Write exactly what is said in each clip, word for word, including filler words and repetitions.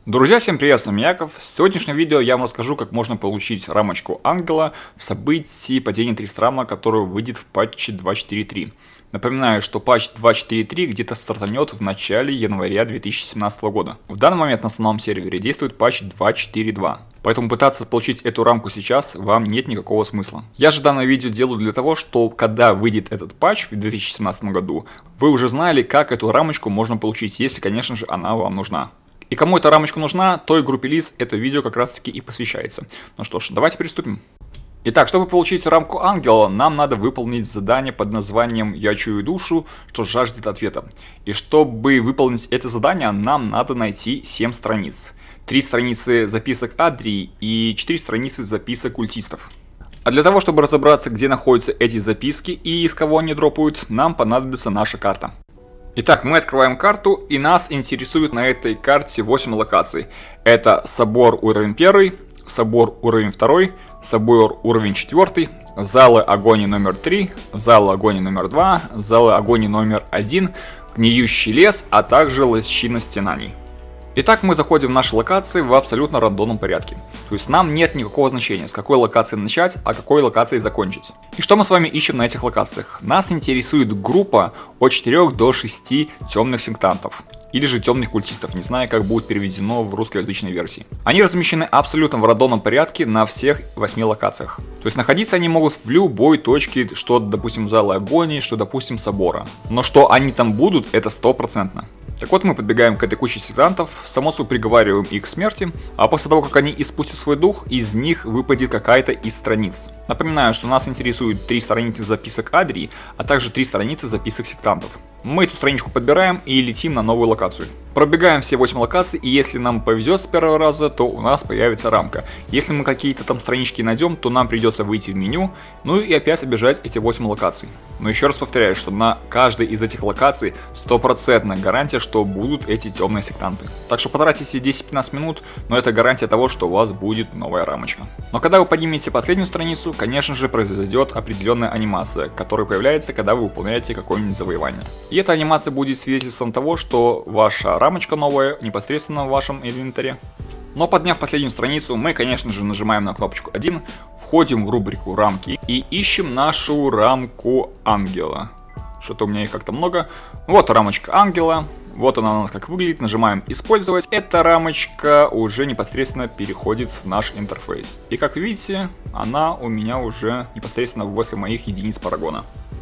Друзья, всем привет, с вами Яков. В сегодняшнем видео я вам расскажу, как можно получить рамочку Ангела в событии падения триста рама, которое выйдет в патче два точка четыре точка три. Напоминаю, что патч два точка четыре точка три где-то стартанет в начале января две тысячи семнадцатого года. В данный момент на основном сервере действует патч два точка четыре точка два. Поэтому пытаться получить эту рамку сейчас вам нет никакого смысла. Я же данное видео делаю для того, что когда выйдет этот патч в две тысячи семнадцатом году, вы уже знали, как эту рамочку можно получить, если, конечно же, она вам нужна. И кому эта рамочка нужна, той группе лиц это видео как раз таки и посвящается. Ну что ж, давайте приступим. Итак, чтобы получить рамку Ангела, нам надо выполнить задание под названием «Я чую душу, что жаждет ответа». И чтобы выполнить это задание, нам надо найти семь страниц. три страницы записок Адри и четыре страницы записок культистов. А для того, чтобы разобраться, где находятся эти записки и из кого они дропают, нам понадобится наша карта. Итак, мы открываем карту, и нас интересует на этой карте восемь локаций. Это собор уровень первый, собор уровень второй, собор уровень четвертый, залы агонии номер три, залы агонии номер два, залы агонии номер один, гниющий лес, а также лощина стенаний. Итак, мы заходим в наши локации в абсолютно рандомном порядке. То есть нам нет никакого значения, с какой локации начать, а какой локации закончить. И что мы с вами ищем на этих локациях? Нас интересует группа от четырёх до шести темных сектантов. Или же темных культистов, не знаю, как будет переведено в русскоязычной версии. Они размещены абсолютно в рандомном порядке на всех восьми локациях. То есть находиться они могут в любой точке, что, допустим, зала агонии, что, допустим, собора. Но что они там будут, это стопроцентно. Так вот, мы подбегаем к этой куче сектантов, само собой приговариваем их к смерти, а после того, как они испустят свой дух, из них выпадет какая-то из страниц. Напоминаю, что нас интересует три страницы записок Адри, а также три страницы записок сектантов. Мы эту страничку подбираем и летим на новую локацию. Пробегаем все восемь локаций, и если нам повезет с первого раза, то у нас появится рамка. Если мы какие-то там странички найдем, то нам придется выйти в меню, ну и опять обижать эти восемь локаций. Но еще раз повторяю, что на каждой из этих локаций стопроцентная гарантия, что будут эти темные сектанты. Так что потратите десять-пятнадцать минут, но это гарантия того, что у вас будет новая рамочка. Но когда вы поднимете последнюю страницу, конечно же произойдет определенная анимация, которая появляется, когда вы выполняете какое-нибудь завоевание. И эта анимация будет свидетельством того, что ваша рамочка новая непосредственно в вашем инвентаре. Но подняв последнюю страницу, мы, конечно же, нажимаем на кнопочку один, входим в рубрику рамки и ищем нашу рамку Ангела. Что-то у меня их как-то много. Вот рамочка Ангела. Вот она у нас как выглядит. Нажимаем использовать. Эта рамочка уже непосредственно переходит в наш интерфейс. И как видите, она у меня уже непосредственно возле моих единиц парагона.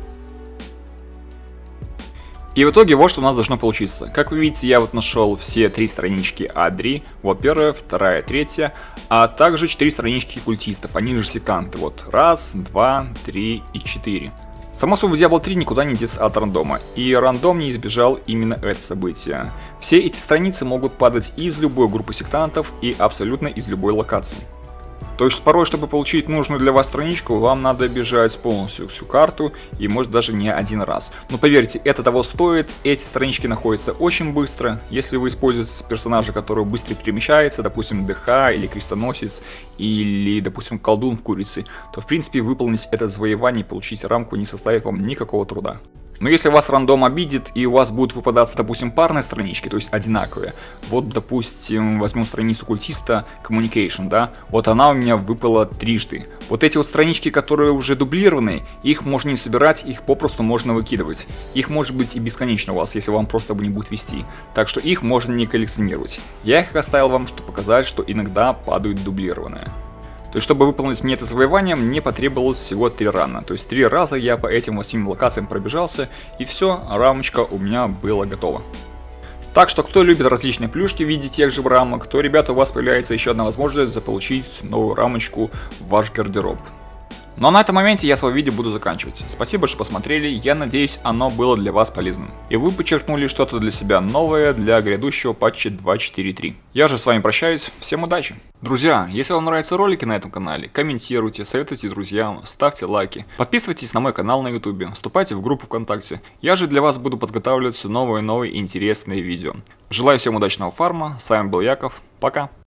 И в итоге вот что у нас должно получиться. Как вы видите, я вот нашел все три странички Адри. Вот первая, вторая, третья. А также четыре странички культистов. Они же сектанты. Вот раз, два, три и четыре. Само собой, Diablo три никуда не деться от рандома. И рандом не избежал именно это событие. Все эти страницы могут падать из любой группы сектантов и абсолютно из любой локации. То есть порой, чтобы получить нужную для вас страничку, вам надо бежать полностью всю карту и может даже не один раз. Но поверьте, это того стоит, эти странички находятся очень быстро. Если вы используете персонажа, который быстро перемещается, допустим ДХ или крестоносец, или допустим колдун в курице, то в принципе выполнить это завоевание и получить рамку не составит вам никакого труда. Но если вас рандом обидит и у вас будут выпадаться, допустим, парные странички, то есть одинаковые, вот, допустим, возьмем страницу культиста Communication, да, вот она у меня выпала трижды. Вот эти вот странички, которые уже дублированы, их можно не собирать, их попросту можно выкидывать. Их может быть и бесконечно у вас, если вам просто не будет вести. Так что их можно не коллекционировать. Я их оставил вам, чтобы показать, что иногда падают дублированные. То есть, чтобы выполнить мне это завоевание, мне потребовалось всего три рана. То есть, три раза я по этим восьми локациям пробежался, и все, рамочка у меня была готова. Так что, кто любит различные плюшки в виде тех же рамок, то, ребята, у вас появляется еще одна возможность заполучить новую рамочку в ваш гардероб. Ну а на этом моменте я свое видео буду заканчивать. Спасибо, что посмотрели, я надеюсь, оно было для вас полезным. И вы подчеркнули что-то для себя новое для грядущего патча два точка четыре точка три. Я же с вами прощаюсь, всем удачи! Друзья, если вам нравятся ролики на этом канале, комментируйте, советуйте друзьям, ставьте лайки, подписывайтесь на мой канал на ютубе, вступайте в группу ВКонтакте. Я же для вас буду подготавливать все новые и новые интересные видео. Желаю всем удачного фарма, с вами был Яков, пока!